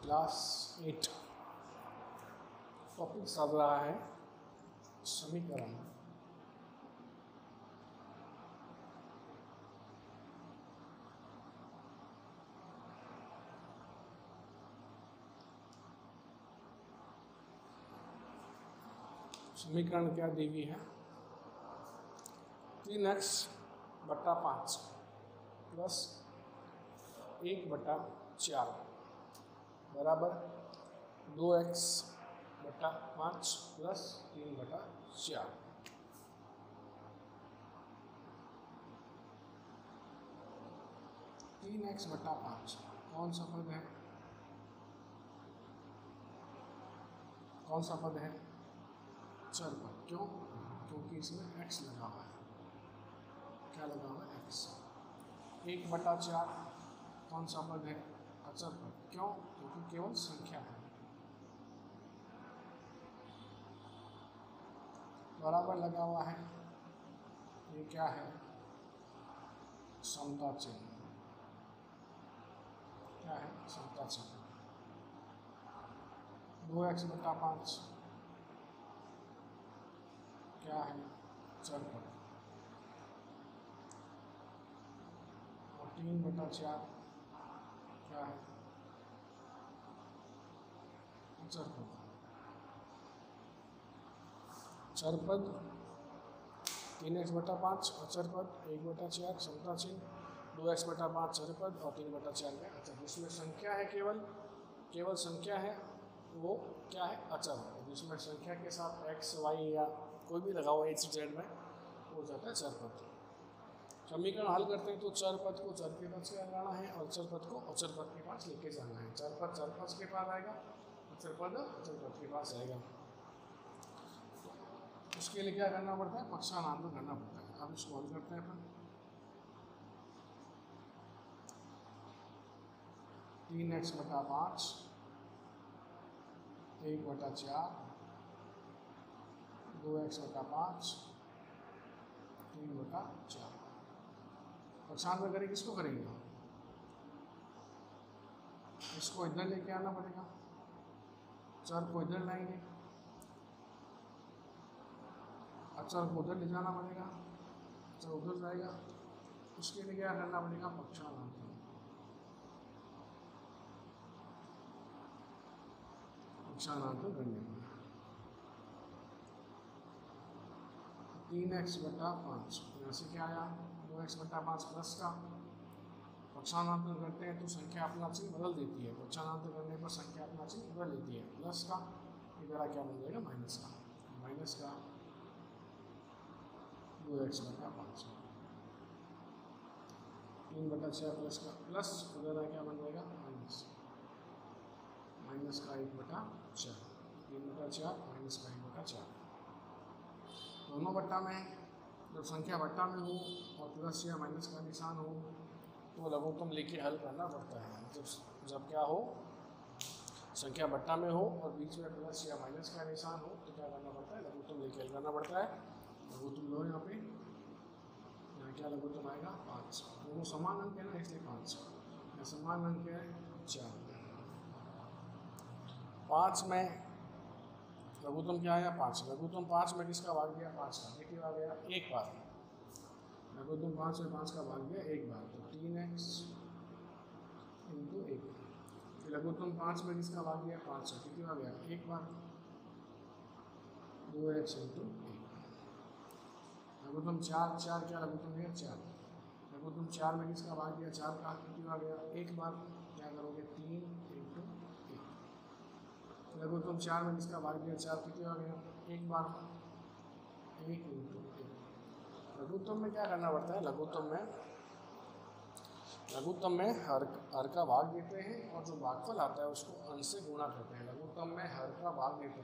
Class 8 topic चल रहा है समीकरण। समीकरण क्या दी हुई है? 3x/5 प्लस 1/4 बराबर 2x/5 प्लस 3/4। तीन x/5 कौन सा पद है? कौन सा पद है? चर पद। क्यों? क्योंकि इसमें x लगा हुआ है। क्या लगा हुआ है? x। 1/4 कौन सा पद है? अचर पद। क्यों? क्योंकि केवल संख्या है। बराबर लगा हुआ है। ये क्या है? समता चिन्ह। क्या है? समता चिन्ह। 2x/5 क्या है? चर पद। और 3/4 क्या है? अचर पद। चर पद 3x/5 अचर पद, 1/4 समता चिन्ह, 2x/5 चर पद और 3/4 में अचर। जिसमें संख्या है केवल संख्या है वो क्या है? अचर है। जिसमें संख्या के साथ x, y या कोई भी लगा हुआ x, z में हो जाता है चर पद। समीकरण हल करते हैं तो चर पद को चर के पास लगाना है और अचर पद को अचर पद के पास लेके जाना है। चर पद के पास आएगा, अचर पद के पास आएगा। उसके लिए क्या करना पड़ता है? पक्षानुमान करना पड़ता है। अब इसको हल करते हैं अपन। 3x/5 1/4 2x/5 3/4। पक्षानुमान करेंगे, किसको करेंगे? इसको इधर लेके आना पड़ेगा, चर को इधर लाएंगे, अचर को उधर ले जाना पड़ेगा, अचर उधर जाएगा। उसके लिए क्या करना पड़ेगा? पक्षानुमान। 3x/5 यहाँ से क्या आया? 2x/5 प्लस का। पक्षानुमान करते हैं तो संख्या अपना चिन्ह बदल देती है। पक्षानुमान करने पर संख्या अपना चिन्ह बदल देती है। प्लस का इधर क्या बन जाएगा? माइनस का। 2x/5 3/4 प्लस का प्लस उधर क्या बन जाएगा? माइनस का 1/4 3/4 माइनस का 1/4। दोनों बट्टा में जब संख्या बट्टा में हो और प्लस या माइनस का निशान हो तो लघुत्तम लेके हल करना पड़ता है। जब क्या हो? संख्या बट्टा में हो और बीच में प्लस या माइनस का निशान हो तो क्या करना पड़ता है? लघुत्तम लेके हल करना पड़ता है। लघुत्तम लो यहाँ पे, यहाँ क्या लघुत्तम आएगा? 5। दोनों समान अंक है ना, इसलिए 5। यहाँ समान अंक है 4। 5 में लघुत्तम क्या आया? 5। लघुत्तम 5 में किसका भाग गया? 5 का। कितनी बार गया? एक बार। लघुत्तम 5 में 5 का भाग गया एक बार, तो 3x × 1। फिर लघुत्तम 5 में किसका भाग गया? 5 का। कितनी बार गया? एक बार, 2x × 1। लघुत्तम 4 क्या लघुत्तम गया? 4। लघुत्तम 4 में किसका भाग गया? 4 का। कितनी बार गया? एक बार। क्या करोगे? 3 × 1। लघुत्तम 4 में किसका भाग गया? 4। कितनी बार गया? एक बार, 1 × 1। लघुत्तम में क्या करना पड़ता है? लघुत्तम में हर का भाग देते हैं और जो भागफल आता है उसको अंश से गुणा करते हैं। लघुत्तम में हर का भाग देते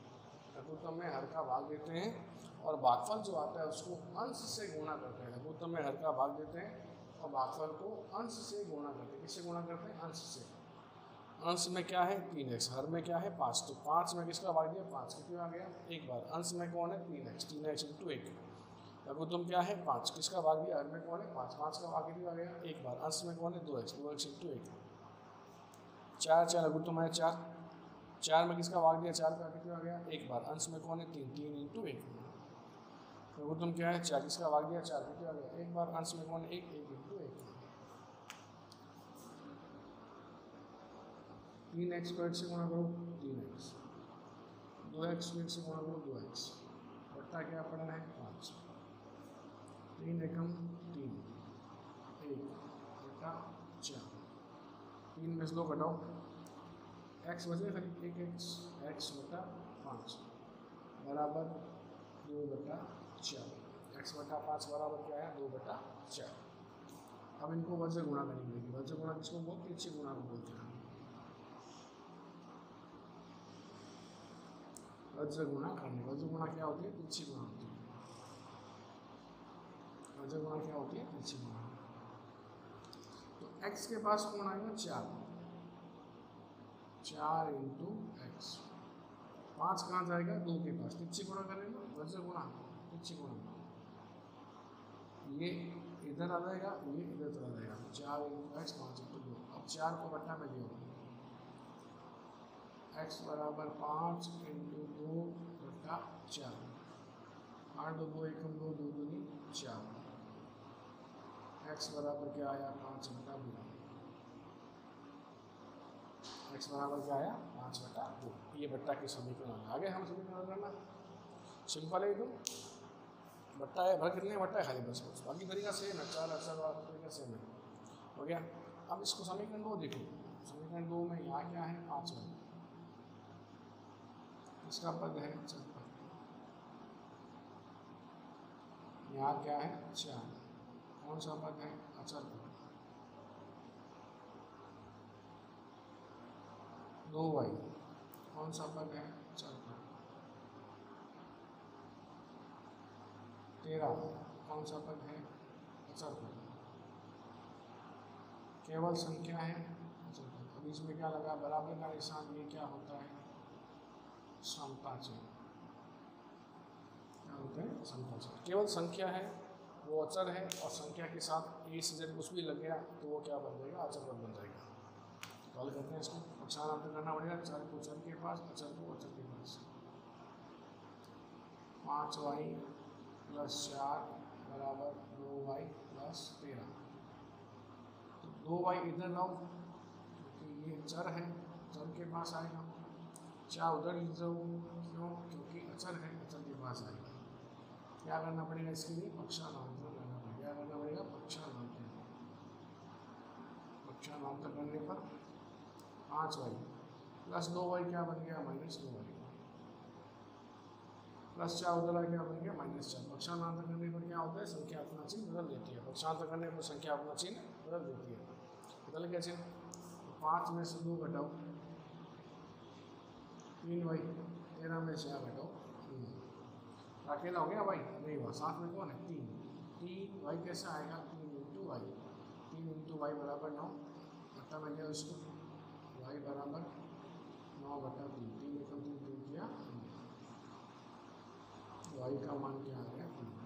हैं और भागफल जो आता है उसको अंश से गुणा करते हैं। लघुत्तम में हर का भाग देते हैं और भागफल को अंश से गुणा करते हैं। किससे गुणा करते हैं? अंश से। अंश में क्या है? 3x। हर में क्या है? 5। तो 5 में किसका भाग दिया? 5। कितनी बार गया? एक बार। अंश में कौन है? 3x × 1। लघुत्तम क्या है? 5। किसका भाग दिया? हर में कौन है? 5 का भाग कितनी बार गया? एक बार। अंश में कौन है? 2x × 1। 4 4 लघुत्तम है 4, 4 में किसका भाग दिया, 4 का कितना आ गया, एक बार, अंश में कौन है 3, 3 इंटू 1, लघुत्तम क्या है 4, किसका भाग दिया 4, कितना आ गया एक बार, अंश में कौन है 1, 1 इंटू 1, 3x स्क्वायर से गुणा करो 3x, 2x स्क्वायर से गुणा करो 2x, बट्टा क्या पड़ना है 5, 3 एकम 3, 1 बट्टा 4, 3 में से 2 घटाओ, x बचे खाली 1x, x बटा 5 बराबर 2 बटा 4, x बटा 5 बराबर क्या है 2 बटा 4। अब इनको वज्र गुणा करनी पड़ेगी, वज्र गुणा किसको बोलते हैं, तिरछी गुणा को बोलते हैं, वज्र गुणा करने, वज्र गुणा क्या होती है, तिरछी गुणा होती है, वज्र गुणा क्या होती है, तिरछी गुणा। तो x के पास कौन आएगा 4, 4 इंटू एक्स, 5 कहाँ जाएगा 2 के पास, तिरछी गुणा करेंगे, वज्र गुणा तिरछी गुणा, ये इधर आ जाएगा, ये इधर चला जाएगा, 4 इंटू एक्स 5 इंटू 2, अब 4 को बट्टा में दिया, x बराबर 5 इंटू 2 बट्टा 4, 8 2 2 एकम 2 2 दूनी 4, x बराबर क्या आया 5 बटा 2, x बराबर क्या आया 5 बटा 2, ये बट्टा के समीकरण। आगे हम समीकरण करना सिंपल है, एकदम बट्टा है, भर कितने बट्टा है खाली बस, बाकी तरीका सेम है, 4 अक्षर वाला तरीका सेम है, हो गया। अब इसको समीकरण 2 देखो, समीकरण 2 में यहाँ क्या है 5 है, इसका पद है अचर पद, यहाँ क्या है 4, कौन सा पद है अचर पद, 2y कौन सा पद है अचर पद, 13 कौन सा पद है अचर पद, केवल संख्या है अचर पद। अब इसमें क्या लगा बराबर का निशान, ये क्या होता है समता चिन्ह, क्या होता है समता चिन्ह, केवल संख्या है वो अचर है, और संख्या के साथ ए से जब कुछ भी लग गया तो वो क्या बन जाएगा अचर पद बन जाएगा। तो हल करते हैं इसको, पक्षांतर करना पड़ेगा, चर को चर के पास, अचर को अचर के पास, 5y प्लस 4 बराबर 2y प्लस 13, तो 2y इधर लाओ क्योंकि ये चर है, चर के पास आएगा, 4 उधर लिख जाओ, क्यों क्योंकि अचर है, अचर के पास आएगा। क्या करना पड़ेगा इसके लिए पक्षांतर करना पड़ेगा, क्या करना पड़ेगा पक्षांतर, पक्षांतर करने पर 5y प्लस 2y क्या बन गया माइनस 2y, प्लस 4 उधर आ गया बन गया -4। पक्षांतर करने पर क्या होता है संख्या अपना चिन्ह बदल देती है, पक्षांतर करने पर संख्या अपना चिन्ह बदल देती है, बदल क्या चिन्ह, 5 में से 2 घटाओ 3y, 13 में से 4 घटाओ, अकेला हो गया भाई नहीं हुआ, साथ में कौन है 3, 3y कैसे आएगा 3 इंटू वाई, 3 इंटू वाई बराबर 9, बट्टा में गया उसको y बराबर 9 बटा 3, 3 एकम 3 3 किया, y का मान क्या आ गया 3,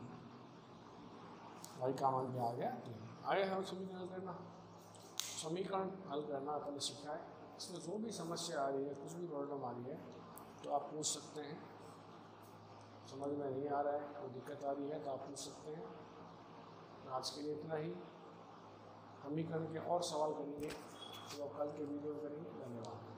y का मान क्या आ गया 3। आगे हम समीकरण हल करना, समीकरण हल करना पहले सीखा है, इसमें जो भी समस्या आ रही है, कुछ भी प्रॉब्लम आ रही है तो आप पूछ सकते हैं, समझ में नहीं आ रहा है, कोई दिक्कत आ रही है तो आप पूछ सकते हैं। आज के लिए इतना ही, समीकरण के और सवाल करेंगे तो कल के वीडियो में करेंगे। धन्यवाद।